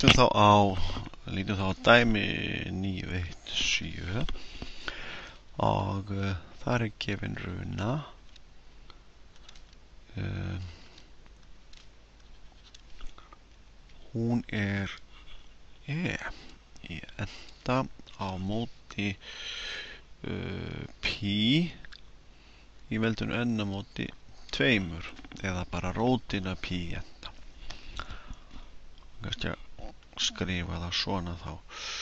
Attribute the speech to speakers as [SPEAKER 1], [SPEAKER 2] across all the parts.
[SPEAKER 1] lítum þá á dæmi 917 og þar gefin runa hún E í enda á móti pi í veldinu n á móti 2 eða bara rótina pi í enda. Kannski að skrifa það svona þá.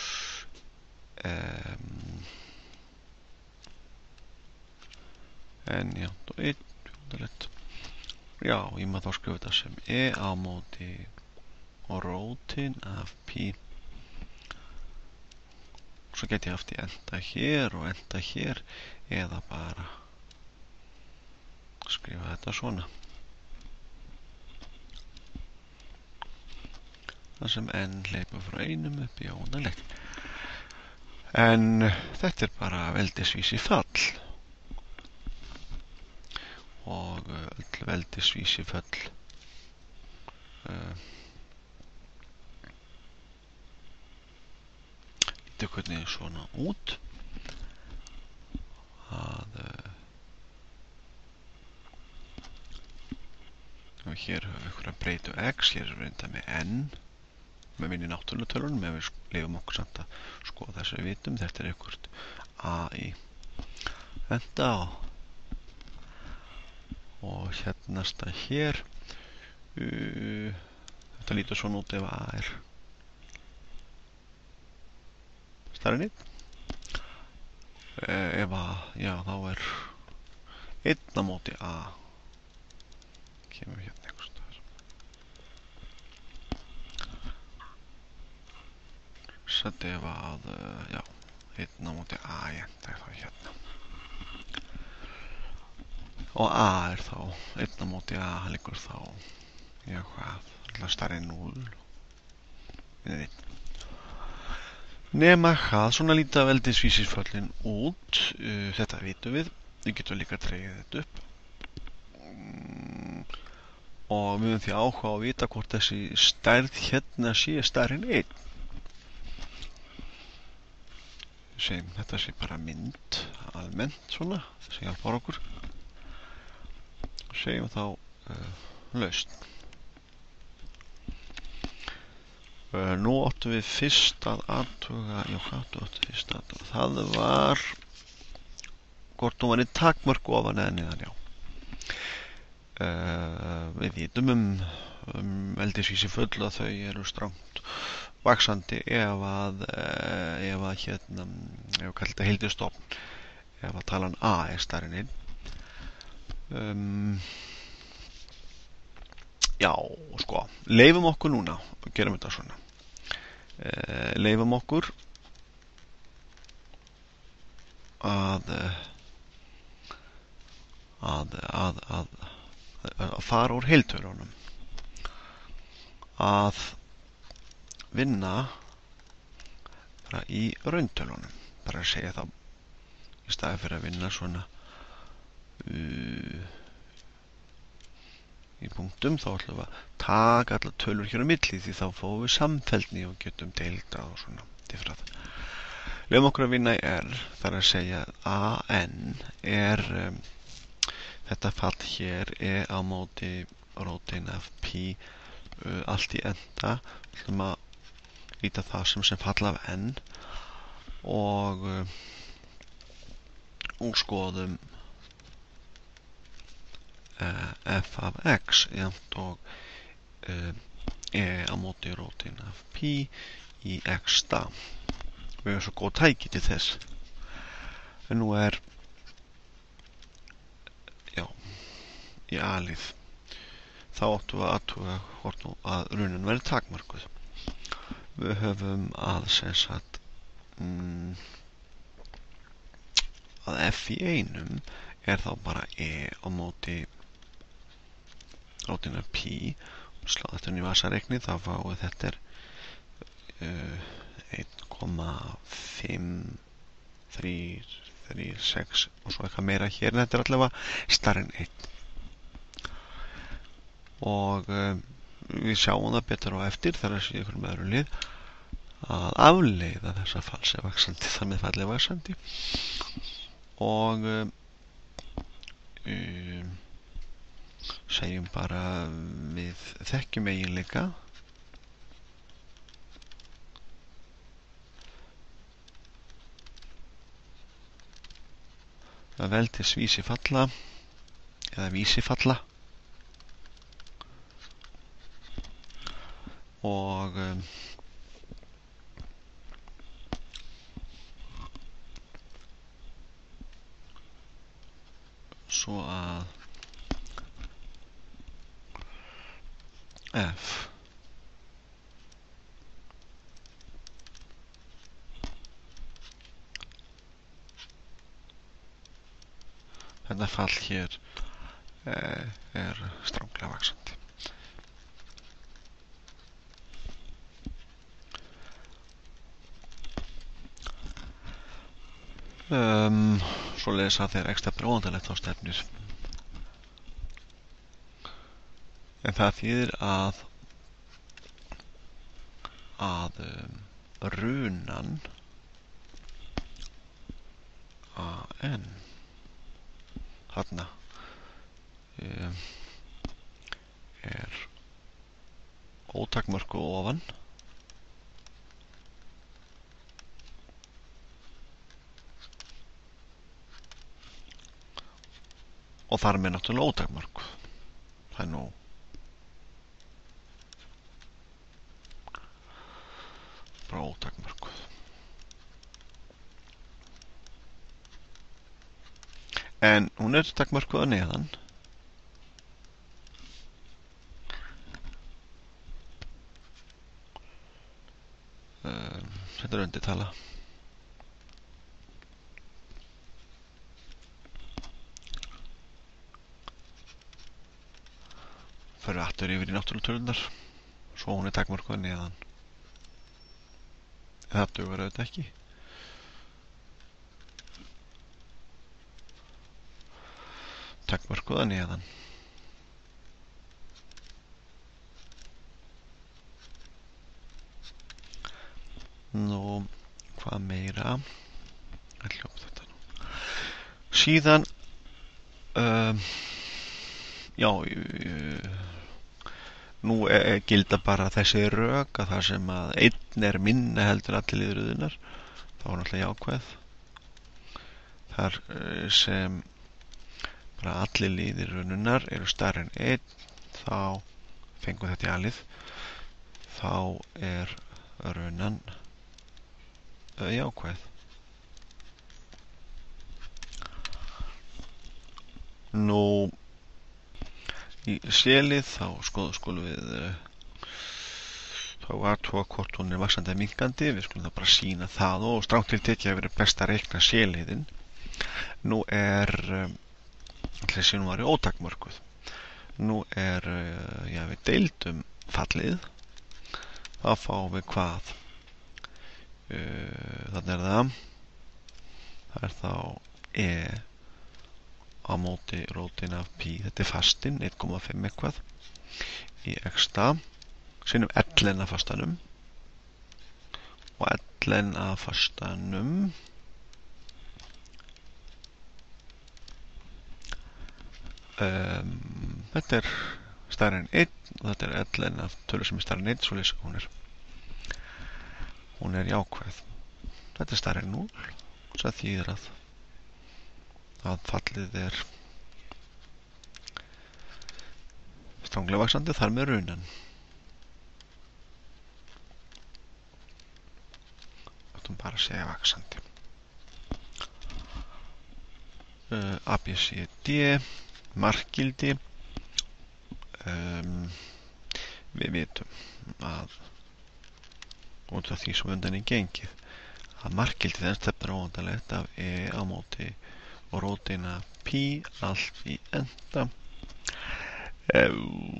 [SPEAKER 1] N jafnt og 1 já, ég maður þá skrifa þetta sem E á móti og rótin af pi. Svo get ég haft í enda hér og enda hér eða bara skrifa þetta svona. Það sem n hleypur frá 1 upp í óendanlegt. En þetta bara veldisvísi fall. Og öll veldisvísi fall lítur hvernig svona út að og hér höfum við einhverja breytu x, hér er reynda með n með minni náttúrutölunum ef við leyfum okkur samt að skoða þess að við vitum þetta er einhvert a í enda og hérna stað hér þetta lítur svona út ef a er stærri en 1 ef a, já þá er 1 á móti a kemur hérna einhvers staðar sett ef að já, 1 á móti a í enda er þá hérna og a er þá 1 á móti a liggur þá já hvað, alltaf stærri en 0 við 1 nema hvað, svona líta veldisvísisföllin út þetta vitum við getum líka dregið þetta upp og við höfum því áhuga að vita hvort þessi stærð hérna sé stærri en 1 segjum þetta sé bara mynd almennt svona sem hjálpar okkur segjum þá lausn. Nú áttum við fyrst að athuga, það var hvort hún var í takmörk ofan eða neðan, já. Við vitum veldisvísi föll að þau eru strangt vaxandi ef að hérna, ef við kallum þetta heildarstofn, ef að talan a er stærri en 1. Já, sko, leyfum okkur núna og gerum þetta svona. Leyfum okkur að fara úr heiltölunum að vinna bara í rauntölunum bara að segja það í staði fyrir að vinna svona í punktum þá ætlum við að taka allar tölur hér á milli því þá fáum við samfelldni og getum deildað og svona diffrað. Leyfum okkur að vinna í R þar að segja að AN er þetta fall hér á móti rótin af pi allt í enda. Við ætlum að líta það sem fall af n og skoðum f af x jafnt og á móti rótin af pi í x stað. Við erum svo góð tæki til þess. En nú er já, í a-lið þá áttum við að athuga hvort nú að runin verði takmörkuð. Við höfum að sem sagt að f í einum er þá bara á móti rótin af pi og slá þetta inn í vasareikni þá fáum við þetta er 1,5336 og svo eitthvað meira hér en þetta er allavega stærri en 1 og við sjáum það betur á eftir þegar það sé ykkur með öðru lið að afleiða þessa falsi vaxandi þar með falli vaxandi og segjum bara við þekkjum eiginleika að veldis vísi falla eða vísi falla og svo að F þetta fall hér er stranglega vaxandi. Svoleiðis að þegar x stefnir óendanlegt þá stefnir en það þýðir að runan AN þarna er ótakmörkuð ofan og þar með náttúrulega ótakmörkuð. Það er nú bara ótakmörkuð. En hún er takmörkuð að neðan. Þetta er undirtala. Fyrir aftur yfir í náttúrutölunar. Svo hún er takmörkuð að neðan. En það dugar auðvitað ekki. Takmörkuð að neðan. Nú, hvað meira? Ég hljópa þetta nú. Síðan, já, nú gilda bara þessi rök að það sem að einn er minna heldur allir liðröðunar, þá er náttúrulega jákvæð. Þar sem bara allir liðir raununar eru stærri en einn, þá fengum þetta í alið, þá er raunan jákvæð. Nú í C-lið þá skulum við þá athuga hvort hún er vaxandi eða minnkandi, við skulum þá bara sýna það og strangt til tekið að vera best að reikna C-liðin. Nú er þessi nú var ótakmörkuð. Nú er já, við deildum fallið, þá fáum við hvað? Þannig er það er þá E á móti rótin af pi, þetta er fastinn 1,5 eitthvað í x-ta sinnum ellen af fastanum og ellen af fastanum þetta er stærri en 1 og þetta er ellen af tölu sem er stærri en 1, svoleiðis hún er jákvæð. Þetta er stærri en 0, það þýðir að fallið er stranglega vaxandi þar með runan. Áttum bara að segja vaxandi. ABCD, markgildi. Við vitum að út af því sem undan er gengið að markgildi þess stefnir óendanlegt af E á móti og rótina pi allt í enda er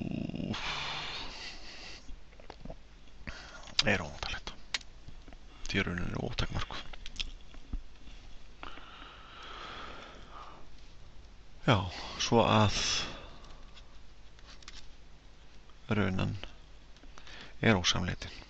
[SPEAKER 1] óendanlegt. Því raunin er ótakmörkuð. Já, svo að raunan er ósamleitin.